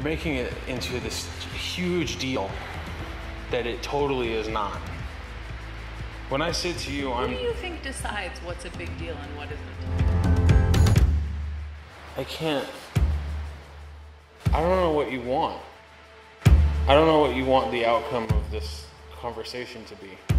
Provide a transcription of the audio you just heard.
making it into this huge deal that it totally is not. When I say to you, Who do you think decides what's a big deal and what isn't? I don't know what you want. I don't know what you want the outcome of this conversation to be.